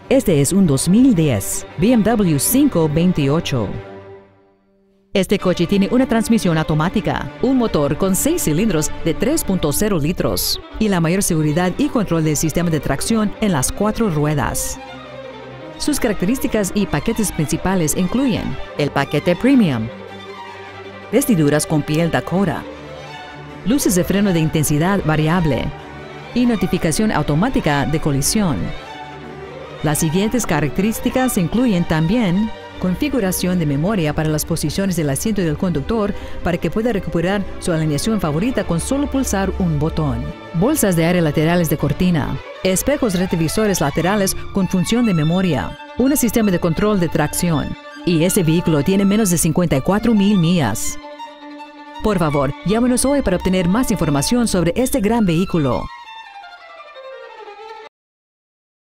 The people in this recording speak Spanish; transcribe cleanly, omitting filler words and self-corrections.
Este es un 2010 BMW 528. Este coche tiene una transmisión automática, un motor con 6 cilindros de 3.0 litros y la mayor seguridad y control del sistema de tracción en las 4 ruedas. Sus características y paquetes principales incluyen el paquete Premium, vestiduras con piel Dakota, luces de freno de intensidad variable y notificación automática de colisión. Las siguientes características incluyen también configuración de memoria para las posiciones del asiento del conductor para que pueda recuperar su alineación favorita con solo pulsar un botón. Bolsas de aire laterales de cortina, espejos retrovisores laterales con función de memoria, un sistema de control de tracción. Y este vehículo tiene menos de 54,000 millas. Por favor, llámenos hoy para obtener más información sobre este gran vehículo.